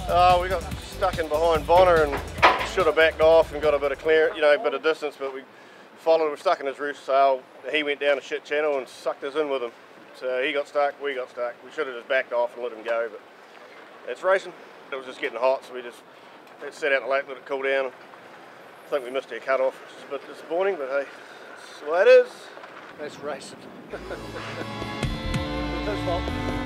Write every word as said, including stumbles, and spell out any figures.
Uh, we got stuck in behind Bonner and should have backed off and got a bit of clear, you know, a bit of distance, but we followed, we were stuck in his roof sail. He went down a shit channel and sucked us in with him. So he got stuck, we got stuck. We should have just backed off and let him go, but it's racing. It was just getting hot, so we just let's set out in the lake, let it cool down. I think we missed our cut off, which is a bit disappointing, but hey, that's the way it is. That's racing. It's his fault.